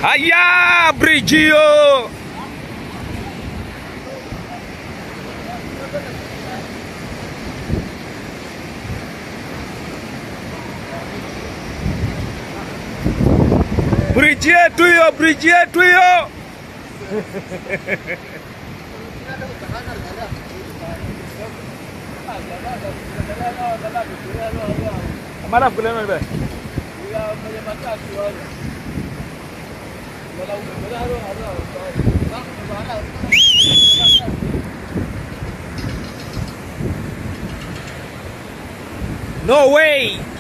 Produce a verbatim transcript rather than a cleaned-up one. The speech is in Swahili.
Aya, Brigio! Bridge yetu hiyo, bridge yetu hiyo. Mara fulani ndio. No way.